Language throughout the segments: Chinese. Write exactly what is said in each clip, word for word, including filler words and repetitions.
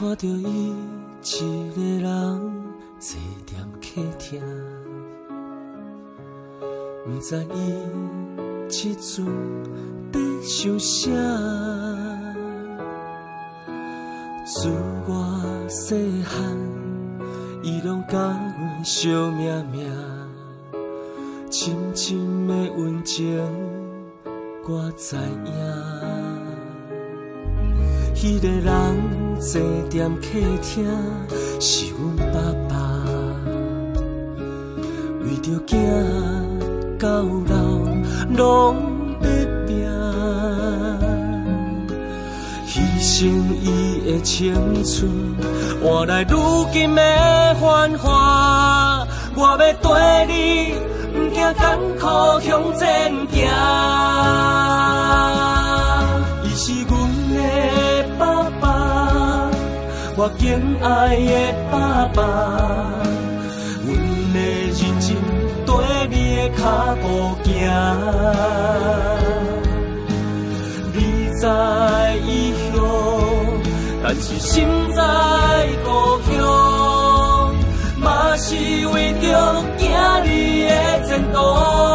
看着伊一个人坐踮客厅，不知伊这阵在想啥。自我细汉，伊拢甲阮相命命，深深的温情我知影。迄个人坐踮客厅是阮爸爸，为着囝到老拢在拼，牺牲伊的青春，换来如今的繁华。我要跟你，不惊艰苦向前行。伊是阮的爸爸，我敬爱的爸爸，阮的认真跟你的脚步行。你在异乡，但是心在故乡，嘛是为着今日的前途。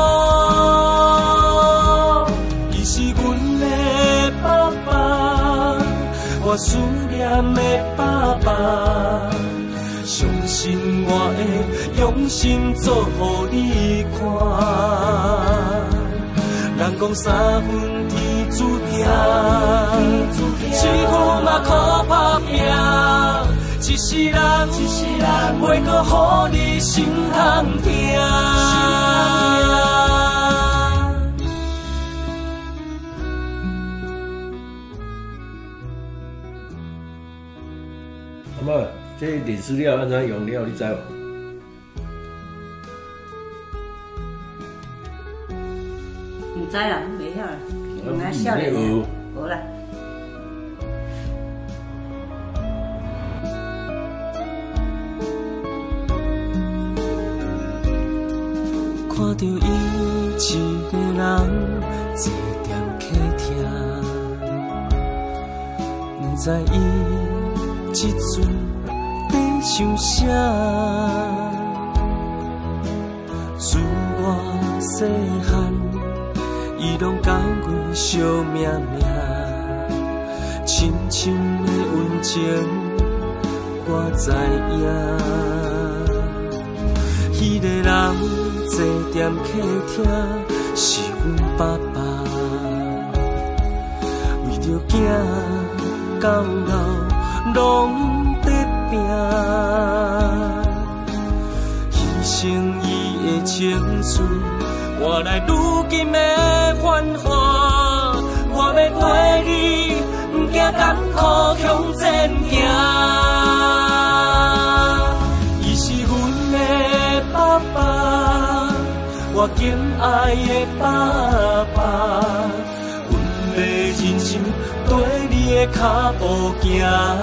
伊是阮的爸爸，我思念的爸爸，相信我会用心做予你看。人讲三分天注定，幸福嘛靠打拼。一世人，袂阁予你心通听。 阿妈，这电视了安怎用了？你知无？ 唔知啦，袂晓啦，用来少年的，无啦。 看着伊一个人坐踮客厅，不知伊这阵在想啥。自我细汉，伊拢甲阮相命命，深深的温情我知影。迄个人坐踮客厅是阮爸爸，为着囝到老拢在拼，牺牲伊的青春，换来如今的繁华。我要跟你，不惊艰苦向前行。伊是阮的爸爸，我敬爱的爸爸，阮要认真跟你的脚步行。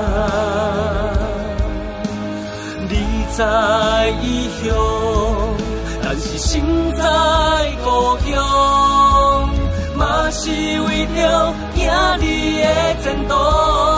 你在异乡，但是心在故乡，嘛是为着今日的前途。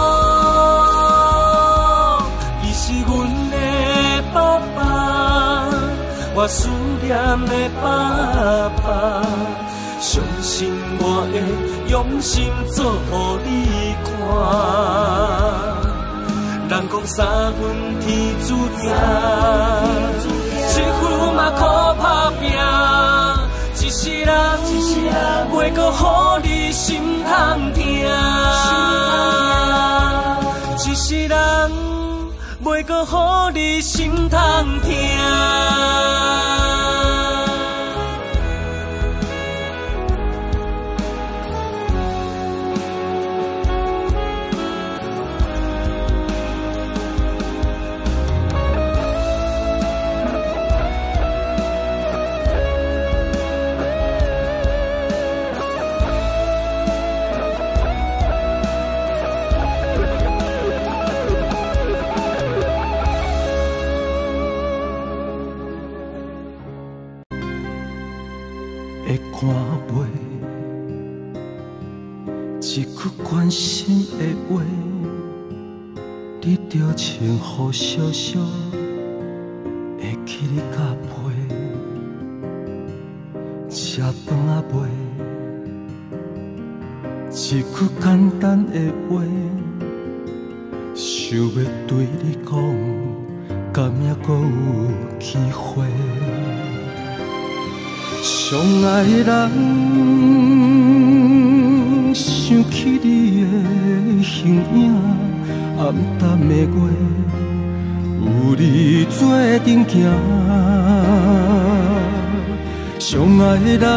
伊是阮的爸爸，我思念的爸爸，相信我会用心做予你看。人讲三分天注定，幸福嘛靠打拼。一世人，袂阁予你心通听。一世人，袂阁予你心通听。 的看袂，一句关心的话，你你着穿雨小小，会去你甲陪，吃饭仔袂，一句简单的话，想要对你讲，敢也搁有机会。相爱的人，想起你的形影，暗淡的月，有你做阵行。相爱的人，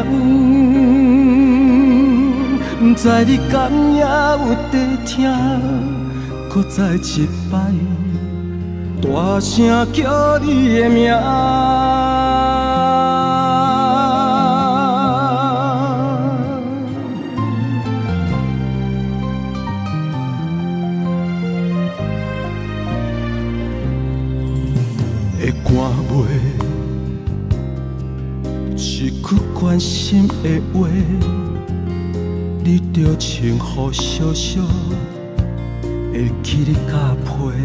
不知你敢也有在听，搁再一摆，大声叫你的名。会赶袂一句关心的话，你着穿雨小小，会去你甲陪，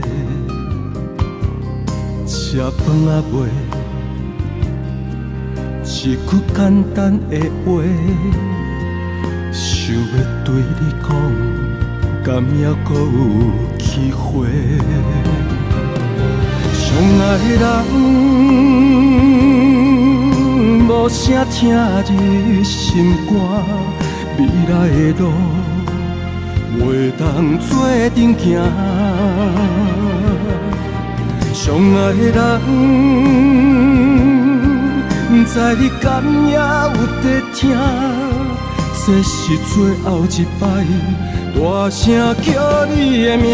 吃饭仔袂，一句简单的话，想要对你讲，敢也搁有机会。相爱的人，无声听入心肝，未来的路，袂当做阵行。相爱的人，不知你敢也有在听，这是最后一摆，大声叫你的名。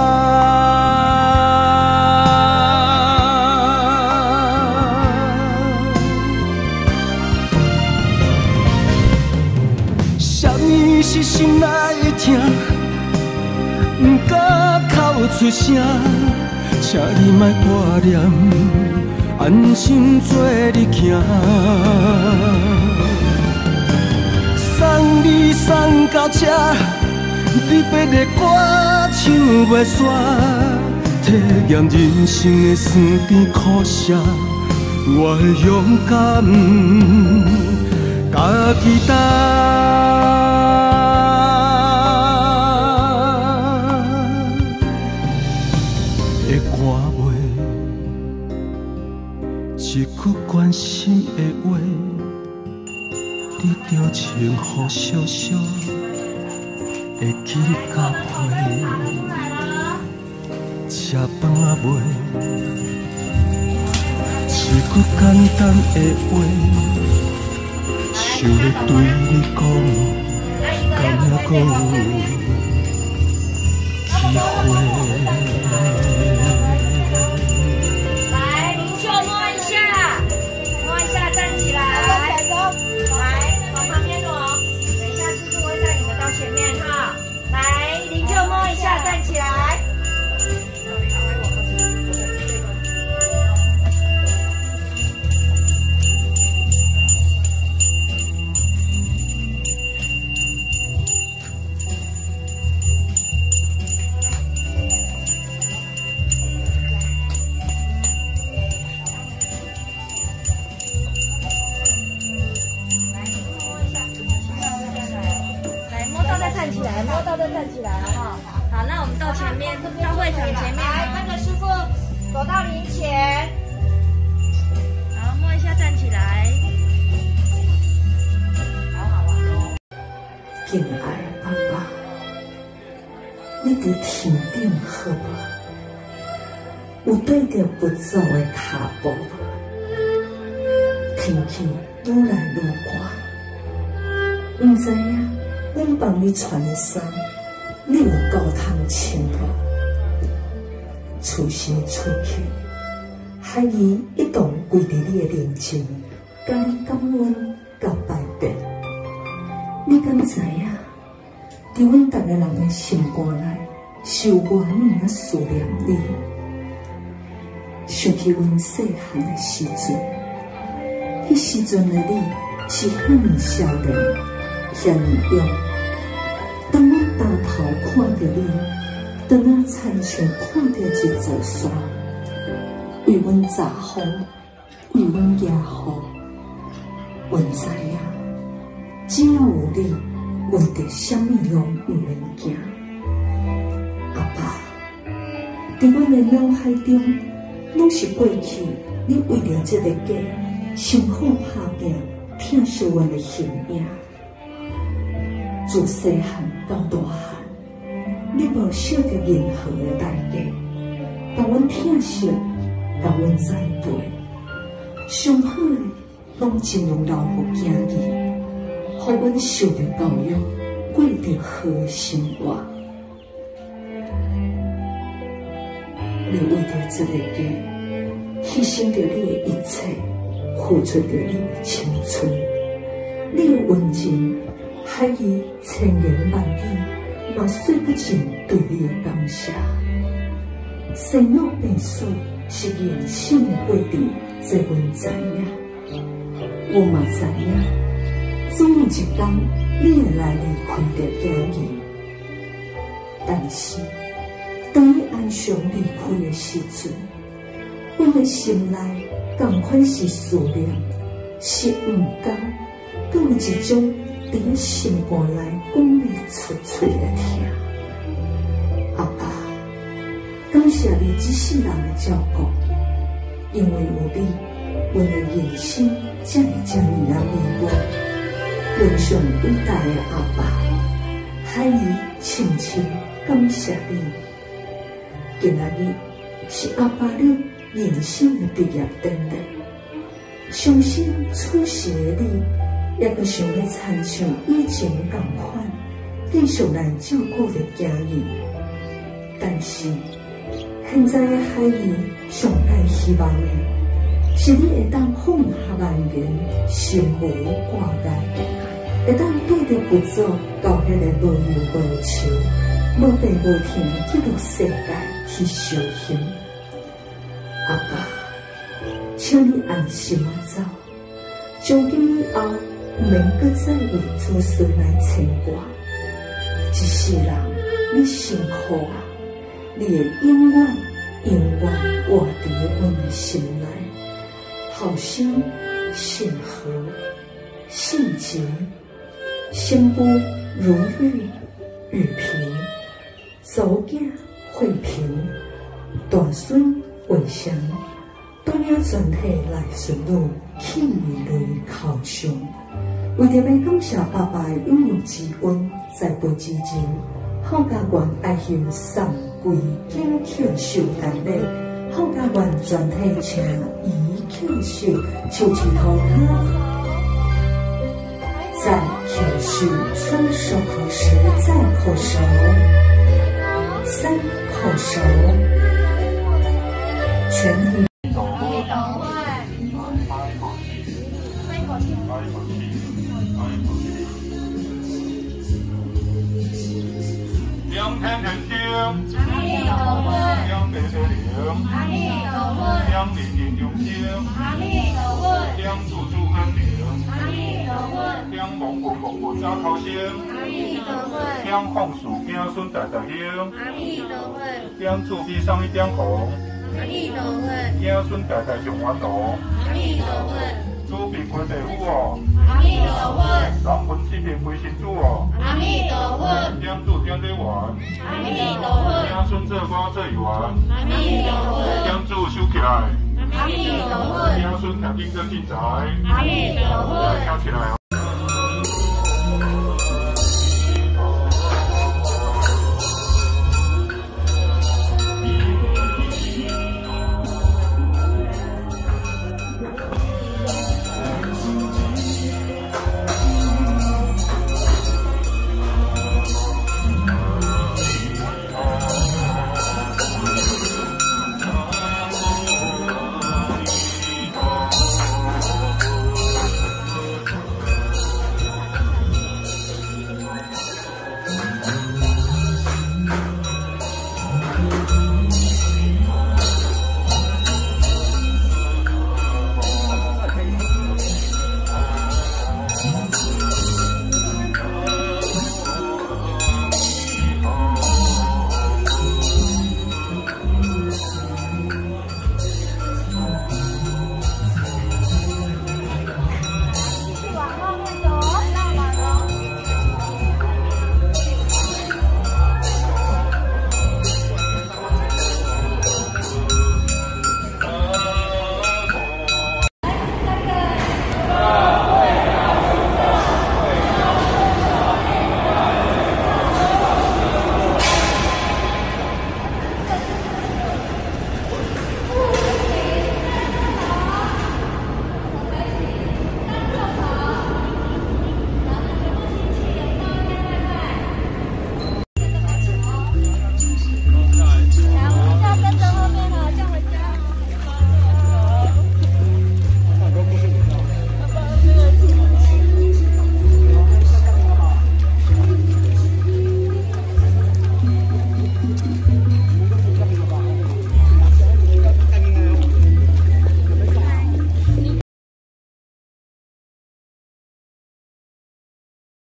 是心内的痛，不敢哭出声，请你莫挂念，安心做你行。送你送到这，你别的歌唱袂煞，体验人生的酸甜苦涩，我会勇敢家己担。一句关心的话，你着穿雨小小，会去你甲陪，吃饭仔袂，一句简单的话，想要对你讲，敢也搁有机会。 站起来，摸到就站起来哈。好，那我们到前面，到会场前面，来跟着师傅走到灵前。好，摸一下，站起来。好好玩哦。 敬爱的爸爸，你伫天顶好无？有对着不走的脚步无？天气愈来愈寒，唔知影。阮帮你穿的衫，你有够通穿无？出生出去，孩儿一同跪伫你的面前，甲你感恩、甲拜别。你敢知影？伫阮逐个人的心肝内，是有偌尔啊思念你。想起阮细汉的时阵，迄时阵的你是遐尼少年。遐尼勇，当我抬头看着你， 当那亲像看到一座山，为阮查好，为阮压好，阮知影，只要有你，问题什么拢毋免惊。阿爸，伫阮的脑海中，拢是过去你为了这个家辛苦打拼、疼惜阮的形影。自细汉到大汉，你无少着任何的代价，甲阮疼惜，甲阮栽培，上好的拢尽量留互囝儿，互阮受着教育，过着好的生活。你为着这个家，牺牲着你的一切，付出着你的青春，你的温情，海义千言万语，嘛说不尽对你的感谢。生老病死是人生的过程，这阮知影，我嘛知影，总有一天你会来离开着家己。但是，当你安详离开的时阵，我的心内同款是思念，是毋甘，更有一种伫咧心肝内讲袂出嘴的疼。阿爸，感谢你一世人的照顾，因为有你，阮的人生才会这么啊美满。阮上伟大的阿爸，海义深深感谢你。今仔日是阿爸你人生的毕业典礼，相信此时的你，也阁想要亲像以前同款，继续来照顾着家己。但是现在的海义上该希望的，是你会当放下万言，心无挂碍，会当过着不足到迄个无忧无愁、无地无天的这个世界去修行。阿爸，请你安心啊走，从今以后毋免搁再为子孙来牵挂。一世人，你辛苦啊！你会永远永远活伫阮的心内，后生信和，信节，心不如玉玉萍，祖囝惠平，大孙惠祥，带领全体来顺路庆瑞考上。为着要感谢爸爸的养育之恩、栽培之情，好家园爱献送贵景庆寿大礼，好家园全体请以庆寿手指头卡，在庆寿双手合十，再叩首，三叩首，全体。 两天天星，两地地灵，两地地中生，两处处安宁，两蒙古蒙古早考生，两放树子孙代代兴，两处地上一点红，子孙代代上元龙，祖辈归地府哦。阿弥陀佛，三分七遍归神主哦。阿弥陀佛，两主点得完。阿弥陀佛，子孙做我做一完。阿弥陀佛，两主收起来。阿弥陀佛，子孙听经做进财。阿弥陀佛，听起来哦。